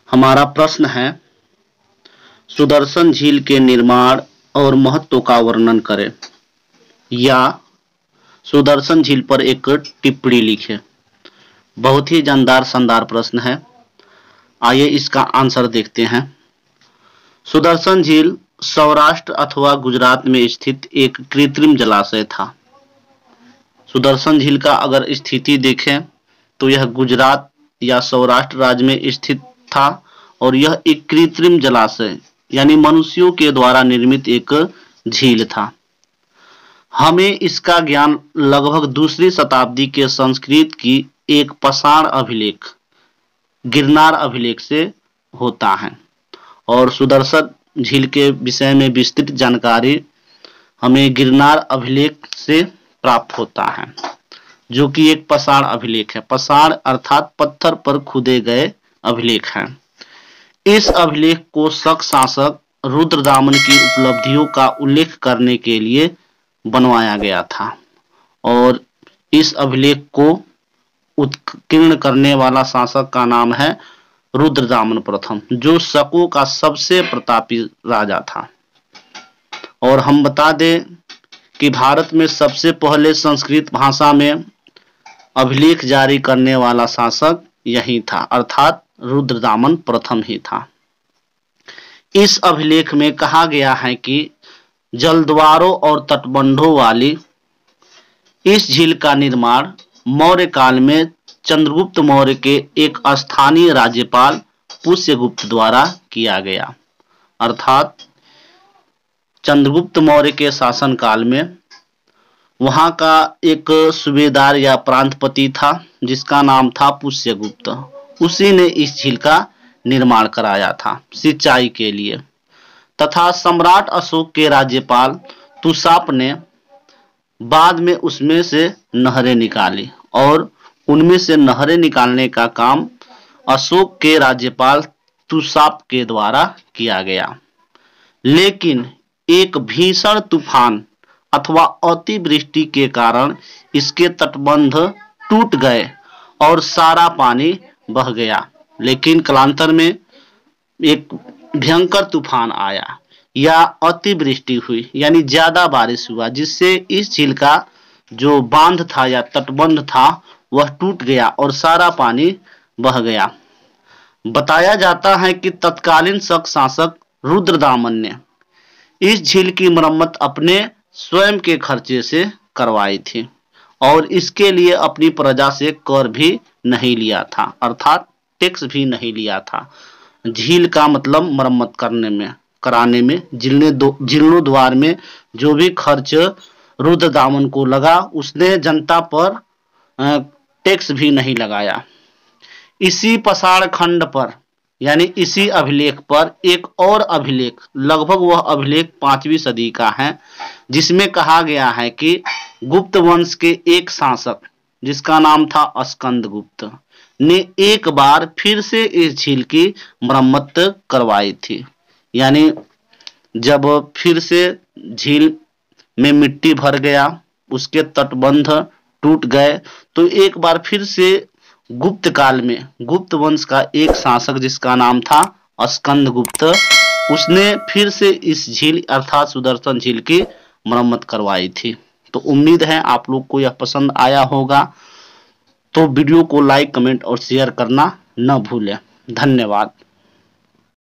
हमारा प्रश्न है, सुदर्शन झील के निर्माण और महत्व का वर्णन करें, या सुदर्शन झील पर एक टिप्पणी लिखें। बहुत ही जानदार शानदार प्रश्न है। आइए इसका आंसर देखते हैं। सुदर्शन झील सौराष्ट्र अथवा गुजरात में स्थित एक कृत्रिम जलाशय था। सुदर्शन झील का अगर स्थिति देखें तो यह गुजरात या सौराष्ट्र राज्य में स्थित था और यह एक कृत्रिम जलाशय यानी मनुष्यों के द्वारा निर्मित एक झील था। हमें इसका ज्ञान लगभग दूसरी शताब्दी के संस्कृत की एक पाषाण अभिलेख गिरनार अभिलेख से होता है और सुदर्शन झील के विषय में विस्तृत जानकारी हमें गिरनार अभिलेख से प्राप्त होता है, जो कि एक पाषाण अभिलेख है। पाषाण अर्थात पत्थर पर खुदे गए अभिलेख हैं। इस अभिलेख को शक शासक रुद्रदामन की उपलब्धियों का उल्लेख करने के लिए बनवाया गया था और इस अभिलेख को उत्कीर्ण करने वाला शासक का नाम है रुद्रदामन प्रथम, जो शकों का सबसे प्रतापी राजा था। और हम बता दें कि भारत में सबसे पहले संस्कृत भाषा में अभिलेख जारी करने वाला शासक यही था, अर्थात रुद्रदामन प्रथम ही था। इस अभिलेख में कहा गया है कि जलद्वारों और तटबंधों वाली इस झील का निर्माण मौर्य काल में चंद्रगुप्त मौर्य के एक स्थानीय राज्यपाल पुष्यगुप्त द्वारा किया गया। अर्थात चंद्रगुप्त मौर्य के शासन काल में वहां का एक सूबेदार या प्रांतपति था जिसका नाम था पुष्यगुप्त। उसी ने इस झील का निर्माण कराया था सिंचाई के लिए, तथा सम्राट अशोक के राज्यपाल तुषाप ने बाद में उसमें से नहरें निकाली और उनमें से नहरें निकालने का काम अशोक के राज्यपाल तुषाप के द्वारा किया गया। लेकिन एक भीषण तूफान अथवा अतिवृष्टि के कारण इसके तटबंध टूट गए और सारा पानी बह गया। लेकिन कालांतर में एक भयंकर तूफान आया या अतिवृष्टि हुई यानी ज्यादा बारिश हुआ, जिससे इस झील का जो बांध था या तटबंध था वह टूट गया और सारा पानी बह गया। बताया जाता है कि तत्कालीन शक शासक रुद्रदामन ने इस झील की मरम्मत अपने स्वयं के खर्चे से करवाई थी और इसके लिए अपनी प्रजा से कर भी नहीं लिया था, अर्थात टैक्स भी नहीं लिया था। झील का मतलब मरम्मत कराने में जीर्णोद्वार में जो भी खर्च रुद्रदामन को लगा उसने जनता पर टैक्स भी नहीं लगाया। इसी पाषाण खंड पर यानी इसी अभिलेख पर एक और अभिलेख, लगभग वह अभिलेख 5वीं सदी का है, जिसमें कहा गया है कि गुप्त वंश के एक शासक जिसका नाम था स्कंदगुप्त ने एक बार फिर से इस झील की मरम्मत करवाई थी। यानी जब फिर से झील में मिट्टी भर गया, उसके तटबंध टूट गए, तो एक बार फिर से गुप्त काल में गुप्त वंश का एक शासक जिसका नाम था स्कंदगुप्त, उसने फिर से इस झील अर्थात सुदर्शन झील की मरम्मत करवाई थी। तो उम्मीद है आप लोग को यह पसंद आया होगा। तो वीडियो को लाइक, कमेंट और शेयर करना न भूलें। धन्यवाद।